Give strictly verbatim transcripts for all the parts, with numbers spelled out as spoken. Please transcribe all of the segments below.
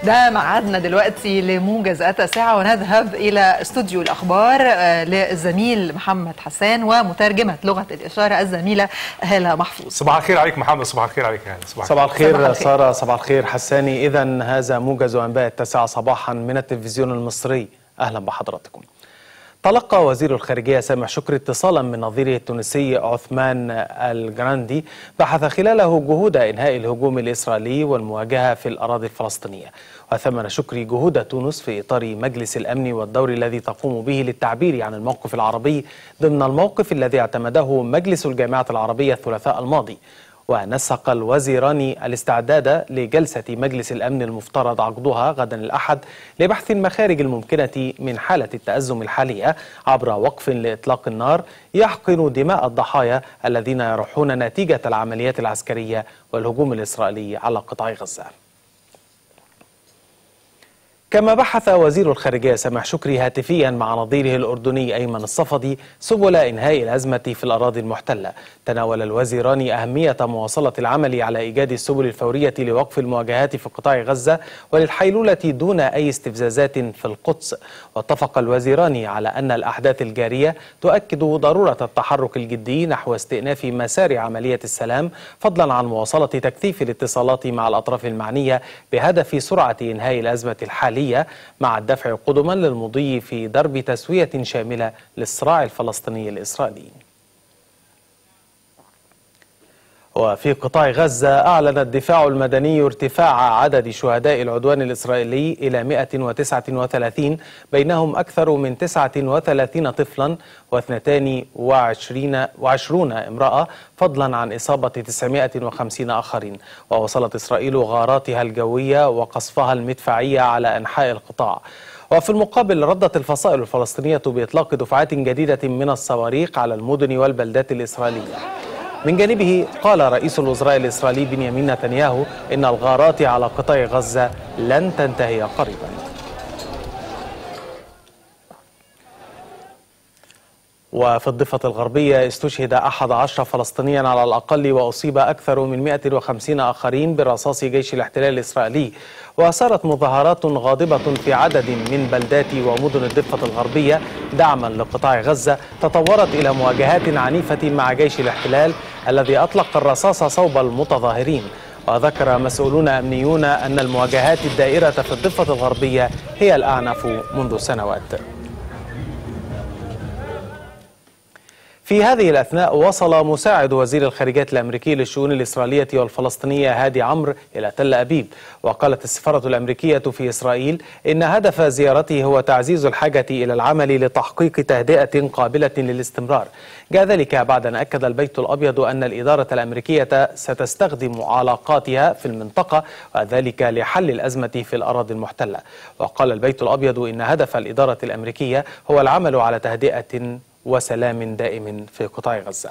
ده ميعادنا دلوقتي لموجز التاسعة، ونذهب إلى استوديو الأخبار للزميل محمد حسان ومترجمة لغة الإشارة الزميلة هالة محفوظ. صباح الخير عليك محمد. صباح الخير عليك هالة. صباح, صباح الخير سارة. صباح الخير حساني. إذن هذا موجز أنباء التاسعة صباحا من التلفزيون المصري. أهلا بحضراتكم. تلقى وزير الخارجية سامح شكري اتصالا من نظيره التونسي عثمان الجراندي بحث خلاله جهود إنهاء الهجوم الإسرائيلي والمواجهة في الأراضي الفلسطينية. وثمن شكري جهود تونس في إطار مجلس الأمن والدور الذي تقوم به للتعبير عن الموقف العربي ضمن الموقف الذي اعتمده مجلس الجامعة العربية الثلاثاء الماضي. ونسق الوزيران الاستعداد لجلسة مجلس الأمن المفترض عقدها غدا الأحد لبحث المخارج الممكنة من حالة التأزم الحالية عبر وقف لإطلاق النار يحقن دماء الضحايا الذين يروحون نتيجة العمليات العسكرية والهجوم الإسرائيلي على قطاع غزة. كما بحث وزير الخارجية سامح شكري هاتفيا مع نظيره الأردني أيمن الصفدي سبل إنهاء الأزمة في الأراضي المحتلة. تناول الوزيران أهمية مواصلة العمل على إيجاد السبل الفورية لوقف المواجهات في قطاع غزة وللحيلولة دون أي استفزازات في القدس. واتفق الوزيران على أن الأحداث الجارية تؤكد ضرورة التحرك الجدي نحو استئناف مسار عملية السلام، فضلا عن مواصلة تكثيف الاتصالات مع الأطراف المعنية بهدف سرعة إنهاء الأزمة الحالية مع الدفع قدما للمضي في درب تسوية شاملة للصراع الفلسطيني الإسرائيلي. وفي قطاع غزة أعلن الدفاع المدني ارتفاع عدد شهداء العدوان الإسرائيلي إلى مئة وتسعة وثلاثين، بينهم أكثر من تسعة وثلاثين طفلا واثنتان وعشرون امرأة، فضلا عن إصابة تسعمئة وخمسين آخرين. ووصلت إسرائيل غاراتها الجوية وقصفها المدفعية على أنحاء القطاع. وفي المقابل ردت الفصائل الفلسطينية بإطلاق دفعات جديدة من الصواريخ على المدن والبلدات الإسرائيلية. من جانبه قال رئيس الوزراء الإسرائيلي بنيامين نتنياهو إن الغارات على قطاع غزة لن تنتهي قريبا. وفي الضفة الغربية استشهد أحد عشر فلسطينيا على الأقل وأصيب أكثر من مئة وخمسين آخرين برصاص جيش الاحتلال الإسرائيلي. وصارت مظاهرات غاضبة في عدد من بلدات ومدن الضفة الغربية دعما لقطاع غزة تطورت إلى مواجهات عنيفة مع جيش الاحتلال الذي أطلق الرصاص صوب المتظاهرين. وذكر مسؤولون أمنيون أن المواجهات الدائرة في الضفة الغربية هي الأعنف منذ سنوات. في هذه الأثناء وصل مساعد وزير الخارجية الأمريكي للشؤون الإسرائيلية والفلسطينية هادي عمرو إلى تل أبيب. وقالت السفارة الأمريكية في إسرائيل إن هدف زيارته هو تعزيز الحاجة إلى العمل لتحقيق تهدئة قابلة للاستمرار. جاء ذلك بعد أن أكد البيت الأبيض أن الإدارة الأمريكية ستستخدم علاقاتها في المنطقة وذلك لحل الأزمة في الأراضي المحتلة. وقال البيت الأبيض إن هدف الإدارة الأمريكية هو العمل على تهدئة وسلام دائم في قطاع غزة.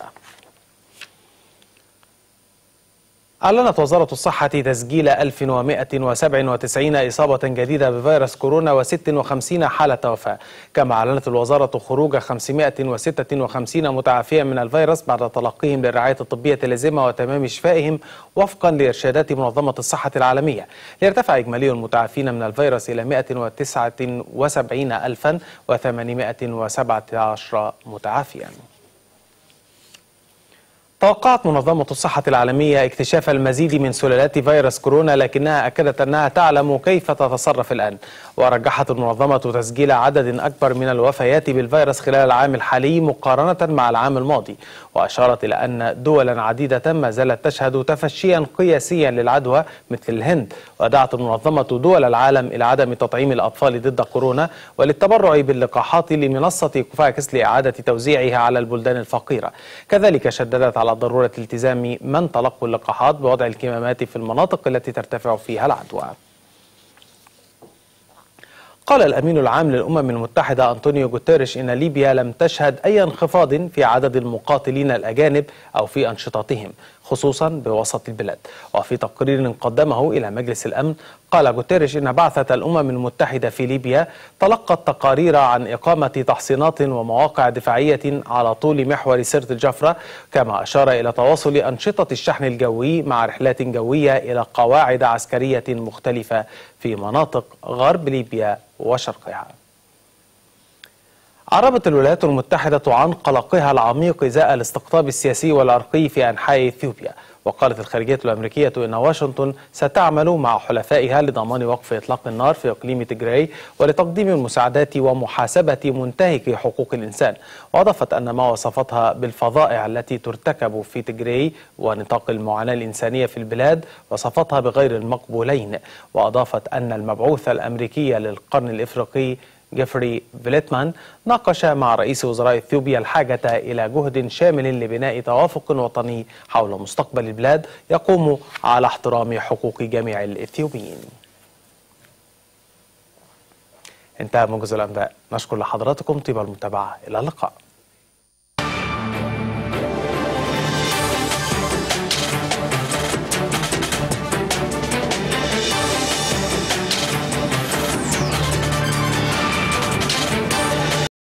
أعلنت وزارة الصحة تسجيل ألف ومئة وسبعة وتسعين إصابة جديدة بفيروس كورونا وست وخمسين حالة وفاة. كما أعلنت الوزارة خروج خمسمئة وستة وخمسين متعافيا من الفيروس بعد تلقيهم للرعاية الطبية اللازمة وتمام شفائهم وفقا لإرشادات منظمة الصحة العالمية، ليرتفع إجمالي المتعافين من الفيروس إلى مئة وتسعة وسبعين ألفا وثمانمئة وسبعة عشر متعافيا. توقعت منظمة الصحة العالمية اكتشاف المزيد من سلالات فيروس كورونا، لكنها أكدت أنها تعلم كيف تتصرف الآن. ورجحت المنظمة تسجيل عدد أكبر من الوفيات بالفيروس خلال العام الحالي مقارنة مع العام الماضي. وأشارت إلى أن دولا عديدة ما زالت تشهد تفشيا قياسيا للعدوى مثل الهند. ودعت المنظمة دول العالم إلى عدم تطعيم الأطفال ضد كورونا وللتبرع باللقاحات لمنصة كوفاكس لإعادة توزيعها على البلدان الفقيرة. كذلك شددت على ضرورة التزام من تلقوا اللقاحات بوضع الكمامات في المناطق التي ترتفع فيها العدوى. قال الأمين العام للأمم المتحدة أنطونيو غوتيريش إن ليبيا لم تشهد أي انخفاض في عدد المقاتلين الأجانب أو في أنشطتهم. خصوصا بوسط البلاد. وفي تقرير قدمه إلى مجلس الأمن قال جوتيريش إن بعثة الأمم المتحدة في ليبيا تلقت تقارير عن إقامة تحصينات ومواقع دفاعية على طول محور سيرت الجفرة، كما أشار إلى تواصل أنشطة الشحن الجوي مع رحلات جوية إلى قواعد عسكرية مختلفة في مناطق غرب ليبيا وشرقها. عربت الولايات المتحدة عن قلقها العميق إزاء الاستقطاب السياسي والعرقي في أنحاء إثيوبيا. وقالت الخارجية الأمريكية إن واشنطن ستعمل مع حلفائها لضمان وقف إطلاق النار في إقليم تيغراي ولتقديم المساعدات ومحاسبة منتهكي حقوق الإنسان. وأضافت أن ما وصفتها بالفظائع التي ترتكب في تيغراي ونطاق المعاناة الإنسانية في البلاد وصفتها بغير المقبولين. وأضافت أن المبعوث الأمريكي للقرن الإفريقي جيفري فيليتمان ناقش مع رئيس وزراء إثيوبيا الحاجة إلى جهد شامل لبناء توافق وطني حول مستقبل البلاد يقوم على احترام حقوق جميع الإثيوبيين. انتهى موجز الأنباء، نشكر لحضراتكم طيب المتابعة، إلى اللقاء.